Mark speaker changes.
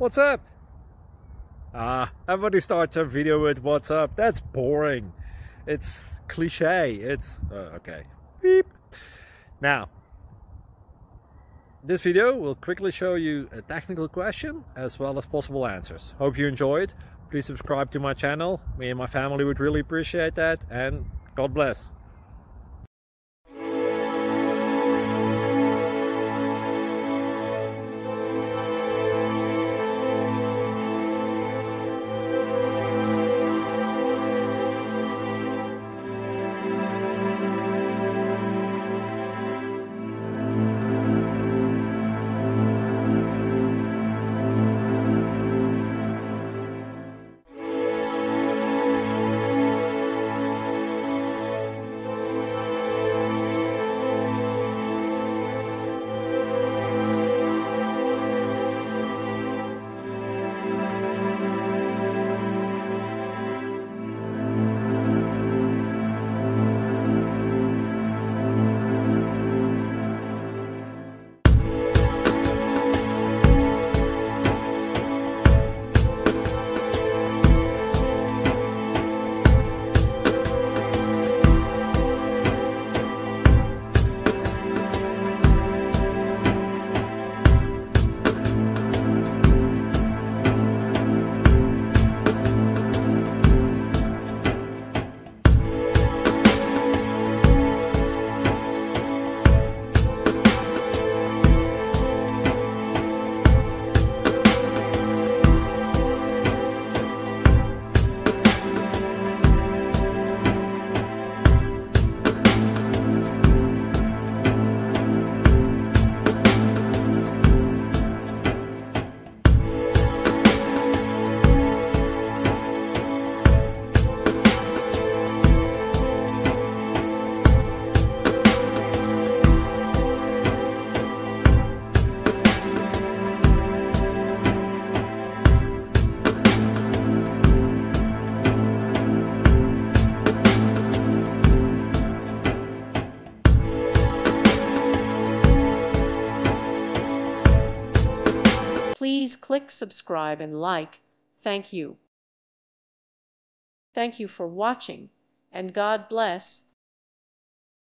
Speaker 1: what's up? Everybody starts a video with what's up. That's boring. It's cliche. It's okay. Beep. Now, this video will quickly show you a technical question as well as possible answers. Hope you enjoyed. Please subscribe to my channel. Me and my family would really appreciate that, and God bless.
Speaker 2: Please click subscribe and like. Thank you. Thank you for watching, and God bless.